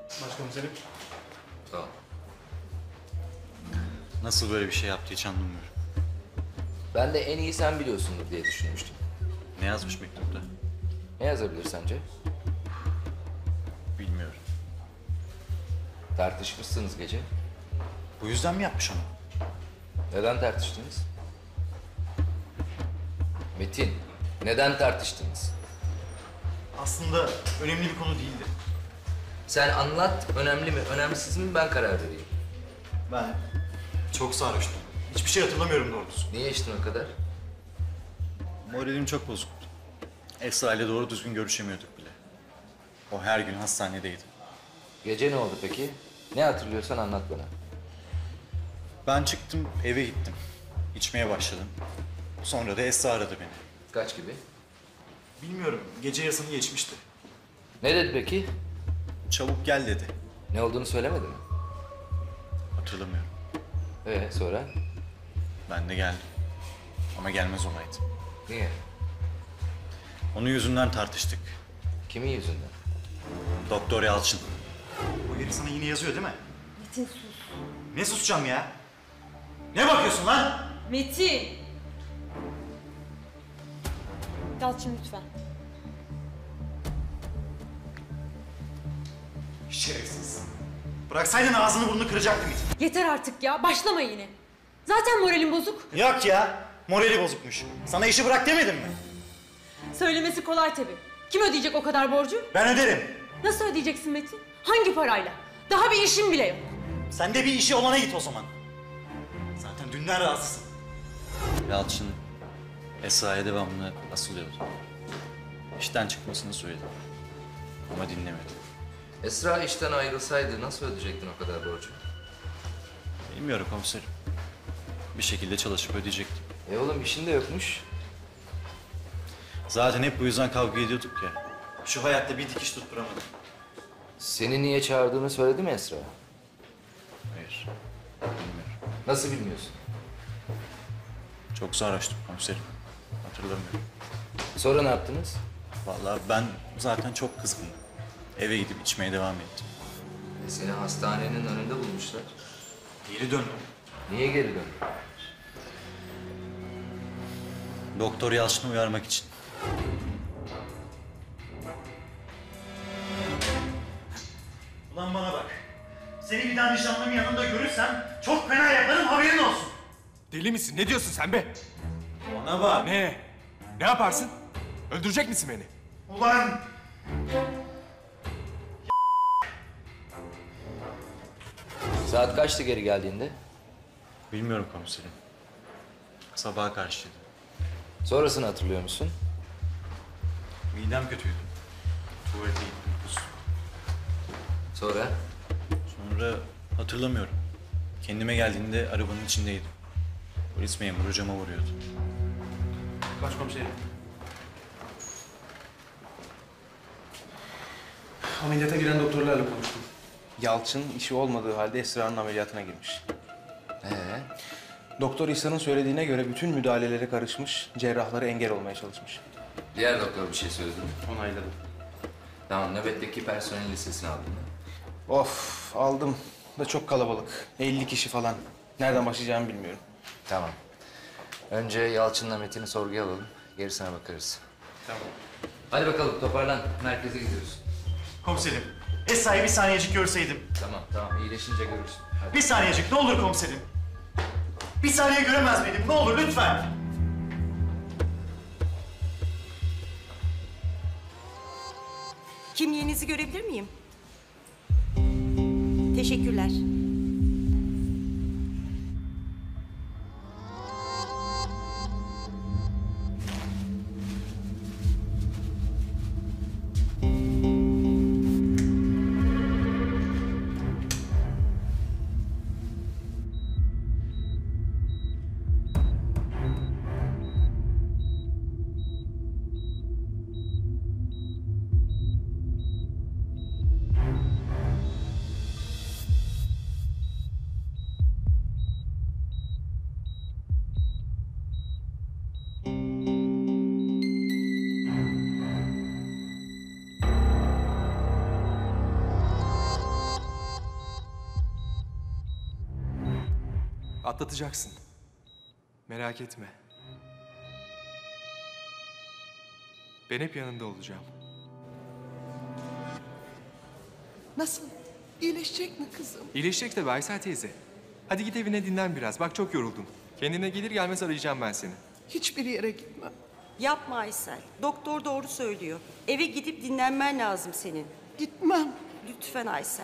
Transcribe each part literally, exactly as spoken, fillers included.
Başkomiserim. Tamam. Nasıl böyle bir şey yaptı hiç anlamıyorum. Ben de en iyi sen biliyorsundur diye düşünmüştüm. Ne yazmış mektupta? Ne yazabilir sence? Bilmiyorum. Tartışmışsınız gece. Bu yüzden mi yapmış onu? Neden tartıştınız? Metin, neden tartıştınız? Aslında önemli bir konu değildi. Sen anlat, önemli mi, önemsiz mi ben karar vereyim. Ben çok sarhoştum. Hiçbir şey hatırlamıyorum doğrusu. Niye içtin o kadar? Moralim çok bozuktu. Esra ile doğru düzgün görüşemiyorduk bile. O her gün hastanedeydi. Gece ne oldu peki? Ne hatırlıyorsan anlat bana. Ben çıktım, eve gittim. İçmeye başladım. Sonra da Esra aradı beni. Kaç gibi? Bilmiyorum, gece yarısını geçmişti. Ne dedi peki? Çabuk gel dedi. Ne olduğunu söylemedi mi? Hatırlamıyorum. Ee sonra? Ben de geldim. Ama gelmez olaydı. Niye? Onun yüzünden tartıştık. Kimin yüzünden? Doktor Yalçın. O herif sana yine yazıyor değil mi? Metin sus. Ne susacağım ya? Ne bakıyorsun lan? Metin! Yalçın lütfen. Şerefsiz. Bıraksaydın ağzını burnunu kıracaktım it. Yeter artık ya, başlama yine. Zaten moralim bozuk. Yok ya, morali bozukmuş. Sana işi bırak demedim mi? Söylemesi kolay tabii. Kim ödeyecek o kadar borcu? Ben öderim. Nasıl ödeyeceksin Metin? Hangi parayla? Daha bir işim bile yok. Sen de bir işi olana git o zaman. Zaten dünden razısın. Yalçın Esra'ya devamlı asılıyordu. İşten çıkmasını söyledim. Ama dinlemedi. Esra işten ayrılsaydı nasıl ödeyecektin o kadar borcu? Bilmiyorum komiserim. Bir şekilde çalışıp ödeyecektim. E oğlum işin de yokmuş. Zaten hep bu yüzden kavga ediyorduk ya. Şu hayatta bir dikiş tutturamadım. Seni niye çağırdığını söyledi mi Esra? Hayır. Bilmiyorum. Nasıl bilmiyorsun? Çok sarhoştum komiserim. Hatırlamıyorum. Sonra ne yaptınız? Vallahi ben zaten çok kızgındım. Eve gidip içmeye devam ettim. E seni hastanenin önünde bulmuşlar. Geri döndüm. Niye geri döndün? Doktor Yalçın'ı uyarmak için. Ulan bana bak. Seni bir daha nişanlımın yanında görürsem çok fena yaparım, haberin olsun. Deli misin? Ne diyorsun sen be? Bana bak. Ne? Ne yaparsın? Öldürecek misin beni? Ulan! Saat kaçtı geri geldiğinde? Bilmiyorum komiserim. Sabaha karşıydı. Sonrasını hatırlıyor musun? Midem kötüydü. Tuvalete gittim kustum. Sonra? Sonra hatırlamıyorum. Kendime geldiğinde arabanın içindeydim. Polis memuru cama vuruyordu. Başkomiserim. Ameliyata giren doktorlarla konuştum. Yalçın işi olmadığı halde Esra'nın ameliyatına girmiş. Ee? Doktor İhsan'ın söylediğine göre bütün müdahalelere karışmış, cerrahlara engel olmaya çalışmış. Diğer doktor bir şey söyledi mi? Onayladım. Tamam, nöbetteki personel listesini aldın mı? Of, aldım da çok kalabalık. elli kişi falan. Nereden başlayacağımı bilmiyorum. Tamam. Önce Yalçın'la Metin'i sorguya alalım. Gerisine bakarız. Tamam. Hadi bakalım toparlan. Merkeze gidiyoruz. Komiserim, Esra'yı bir saniyecik görseydim. Tamam tamam iyileşince görürsün. Hadi. Bir saniyecik ne olur komiserim. Bir saniye göremez miydim? Ne olur lütfen. Kimliğinizi görebilir miyim? Teşekkürler. Atlatacaksın. Merak etme. Ben hep yanında olacağım. Nasıl? İyileşecek mi kızım? İyileşecek tabii Aysel teyze. Hadi git evine dinlen biraz. Bak çok yoruldun. Kendine gelir gelmez arayacağım ben seni. Hiçbir yere gitmem. Yapma Aysel. Doktor doğru söylüyor. Eve gidip dinlenmen lazım senin. Gitmem. Lütfen Aysel.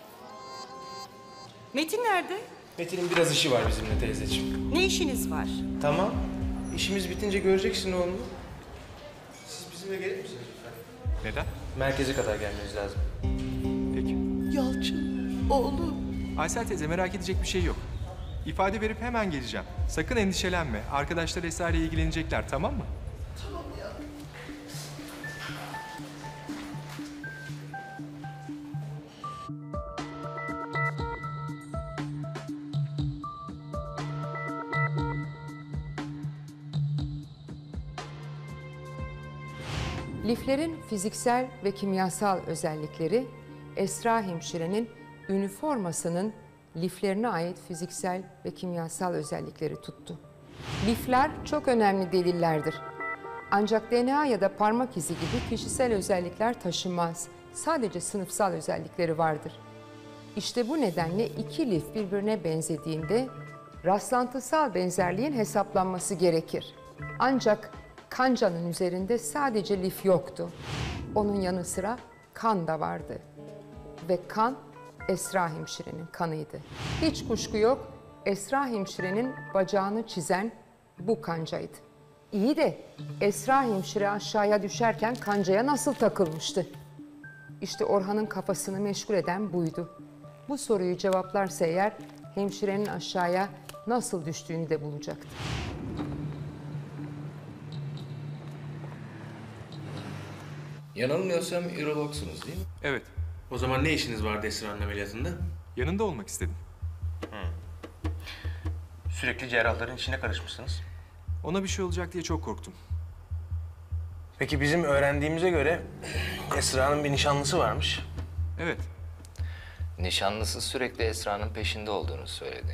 Metin nerede? Metin'in biraz işi var bizimle teyzeciğim. Ne işiniz var? Tamam. İşimiz bitince göreceksin oğlunu. Siz bizimle gelir misiniz lütfen? Neden? Merkeze kadar gelmeniz lazım. Peki. Yalçın, oğlum. Aysel teyze merak edecek bir şey yok. İfade verip hemen geleceğim. Sakın endişelenme. Arkadaşlar Esra ile ilgilenecekler, tamam mı? Liflerin fiziksel ve kimyasal özellikleri, Esra hemşirenin üniformasının liflerine ait fiziksel ve kimyasal özellikleri tuttu. Lifler çok önemli delillerdir. Ancak D N A ya da parmak izi gibi kişisel özellikler taşımaz. Sadece sınıfsal özellikleri vardır. İşte bu nedenle iki lif birbirine benzediğinde rastlantısal benzerliğin hesaplanması gerekir. Ancak kancanın üzerinde sadece lif yoktu. Onun yanı sıra kan da vardı. Ve kan Esra hemşirenin kanıydı. Hiç kuşku yok, Esra hemşirenin bacağını çizen bu kancaydı. İyi de Esra hemşire aşağıya düşerken kancaya nasıl takılmıştı? İşte Orhan'ın kafasını meşgul eden buydu. Bu soruyu cevaplarsa eğer hemşirenin aşağıya nasıl düştüğünü de bulacaktı. Yanılmıyorsam ürologsunuz değil mi? Evet. O zaman ne işiniz vardı Esra'nın ameliyatında? Yanında olmak istedim. Sürekli cerrahların içine karışmışsınız. Ona bir şey olacak diye çok korktum. Peki bizim öğrendiğimize göre Esra'nın bir nişanlısı varmış. Evet. Nişanlısı sürekli Esra'nın peşinde olduğunu söyledi.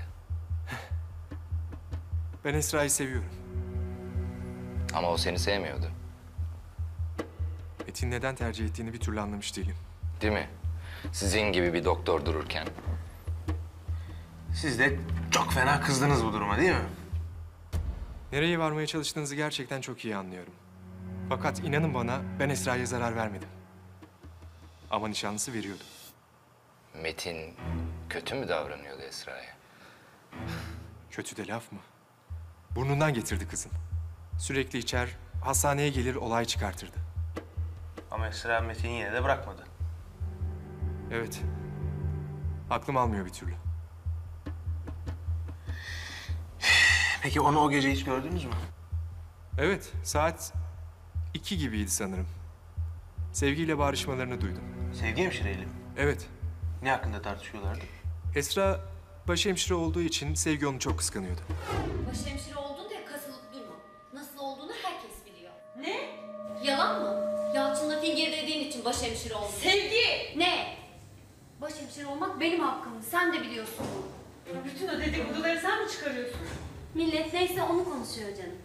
Ben Esra'yı seviyorum. Ama o seni sevmiyordu. Metin neden tercih ettiğini bir türlü anlamış değilim. Değil mi? Sizin gibi bir doktor dururken. Siz de çok fena kızdınız bu duruma değil mi? Nereye varmaya çalıştığınızı gerçekten çok iyi anlıyorum. Fakat inanın bana ben Esra'ya zarar vermedim. Ama nişanlısı veriyordu. Metin kötü mü davranıyordu Esra'ya? Kötü de laf mı? Burnundan getirdi kızın. Sürekli içer, hastaneye gelir olay çıkartırdı. Ama Esra Metin'i yine de bırakmadı. Evet. Aklım almıyor bir türlü. Peki onu o gece hiç gördünüz mü? Evet, saat iki gibiydi sanırım. Sevgiyle bağırışmalarını duydum. Sevgi hemşireyle mi? Evet, Ne hakkında tartışıyorlardı? Esra başhemşire olduğu için Sevgi onu çok kıskanıyordu. Başhemşire oldun diye kasılıp durma. Nasıl olduğunu herkes biliyor. Ne? Yalan mı? Yalçın'la fingirlediğin için başhemşire oldun. Sevgi! Ne? Başhemşire olmak benim hakkımdı. Sen de biliyorsun bunu. Bütün o dedikoduları sen mi çıkarıyorsun? Millet neyse onu konuşuyor canım.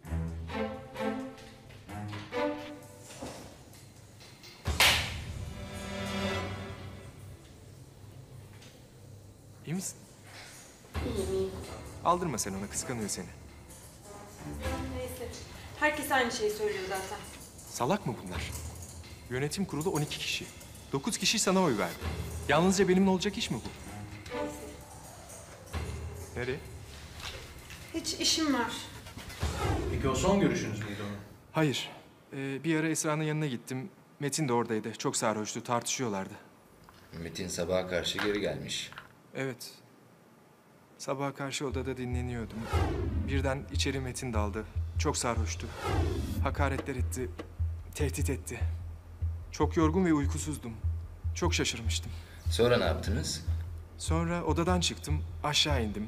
İyi misin? İyiyim iyiyim. Aldırma sen ona, kıskanıyor seni. Neyse. Herkes aynı şeyi söylüyor zaten. Salak mı bunlar? Yönetim kurulu on iki kişi. Dokuz kişi sana oy verdi. Yalnızca benimle olacak iş mi bu? Neyse. Nereye? Hiç işim var. Peki o son görüşünüz müydü onun? Hayır. Ee, bir ara Esra'nın yanına gittim. Metin de oradaydı. Çok sarhoştu, tartışıyorlardı. Metin sabaha karşı geri gelmiş. Evet. Sabaha karşı odada dinleniyordum. Birden içeri Metin daldı. Çok sarhoştu. Hakaretler etti. Tehdit etti. Çok yorgun ve uykusuzdum. Çok şaşırmıştım. Sonra ne yaptınız? Sonra odadan çıktım, aşağı indim.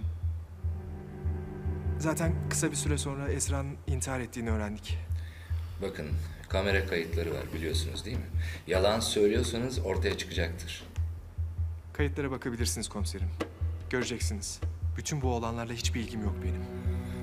Zaten kısa bir süre sonra Esra'nın intihar ettiğini öğrendik. Bakın kamera kayıtları var biliyorsunuz değil mi? Yalan söylüyorsanız ortaya çıkacaktır. Kayıtlara bakabilirsiniz komiserim. Göreceksiniz. Bütün bu olanlarla hiçbir ilgim yok benim.